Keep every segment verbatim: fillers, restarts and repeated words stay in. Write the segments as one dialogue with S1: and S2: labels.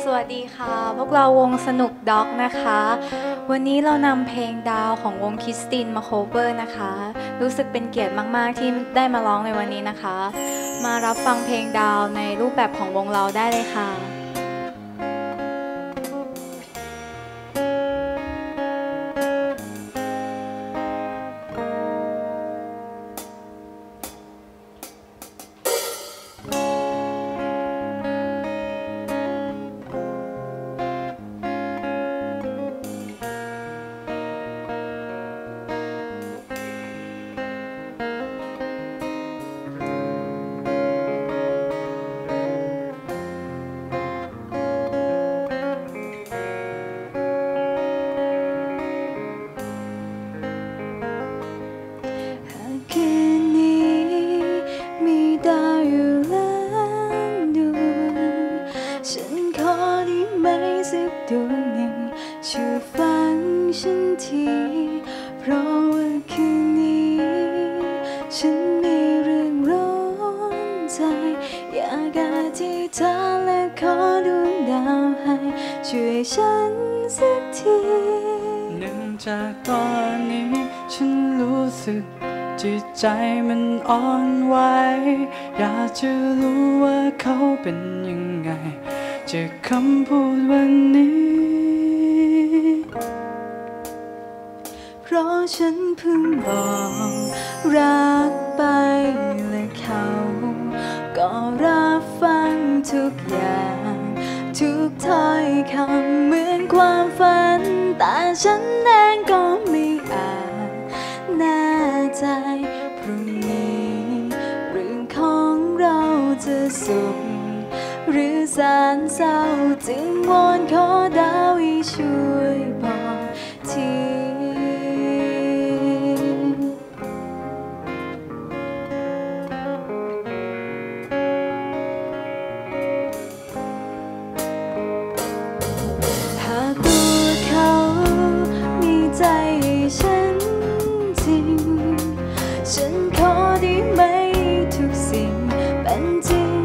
S1: สวัสดีค่ะพวกเราวงสนุกด็อกนะคะวันนี้เรานำเพลงดาวของวงคริสตินมาโคเวอร์นะคะรู้สึกเป็นเกียรติมากๆที่ได้มาร้องในวันนี้นะคะมารับฟังเพลงดาวในรูปแบบของวงเราได้เลยค่ะสักดวงหนึ่งช่วยฟังฉันทีเพราะว่าคืนนี้ฉันมีเรื่องร้อนใจอยากอธิษฐานและขอดวงดาวให้ช่วยฉันสักที
S2: เนื่องจากตอนนี้ฉันรู้สึกจิตใจมันอ่อนไหวอยากจะรู้ว่าเขาเป็นยังไงจากคำพูดวันนี้
S1: เพราะฉันเพิ่งบอกรักไปและเขาก็รับฟังทุกอย่างทุกถ้อยคำเหมือนความฝันแต่ฉันเองก็ไม่อาจแน่ใจพรุ่งนี้เรื่องของเราจะสุขหรือแสนเศร้าจึงวอนขอดาวให้ช่วยบอกทีหากตัวเขามีใจให้ฉันจริงฉันขอได้ไหมทุกสิ่งเป็นจริง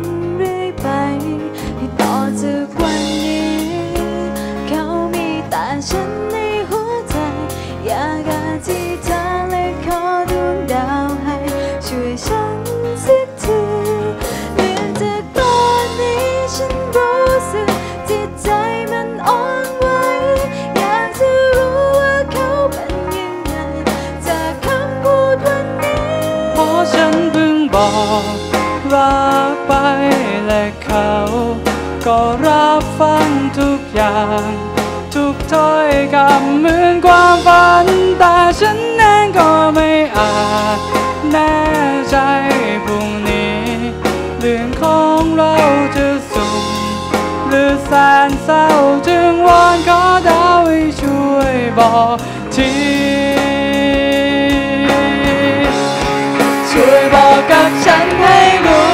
S1: ต่อจากวันนี้เขามีแต่ฉันในหัวใจอยากอธิษฐานและขอดวงดาวให้ช่วยฉันสักทีเนื่องจากตอนนี้ฉันรู้สึกจิตใจมันอ่อนไหวอยากจะรู้ว่าเขาเป็นยังไงจากคำพูดวันนี้
S2: เพราะฉันเพิ่งบอกรักไปและเขาก็รับฟังทุกอย่างทุกถ้อยคำเหมือนความฝันแต่ฉันเองก็ไม่อาจแน่ใจพรุ่งนี้เรื่องของเราจะสุขหรือแสนเศร้าจึงวอนขอดาวให้ช่วยบอกทีช่วยบอกกับฉันให้รู้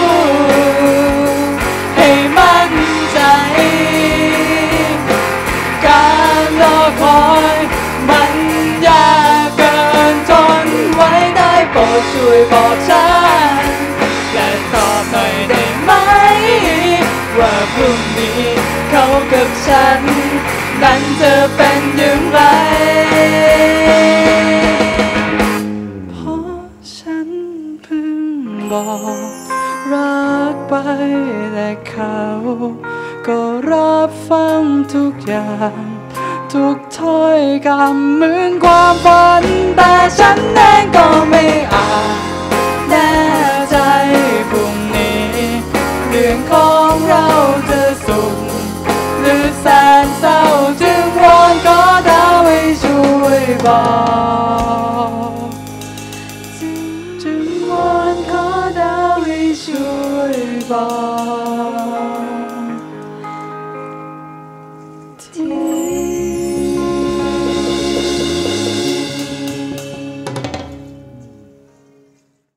S2: ให้มั่นใจการรอคอยมันยากเกินทนไว้ได้โปรดช่วยบอกฉันและตอบหน่อยได้ไหมว่าพรุ่งนี้เขากับฉันนั้นจะเป็นอย่างไรเพราะฉันเพิ่งบอกรักไปและเขาก็รับฟังทุกอย่างทุกถ้อยคำเหมือนความฝันแต่ฉันเองก็ไม่อาจแน่ใจพรุ่งนี้เรื่องของเราจะสุขหรือแสนเศร้าจึงวอนขอดาวให้ช่วยบอกจึงวอนขอดาวให้ช่วยบอก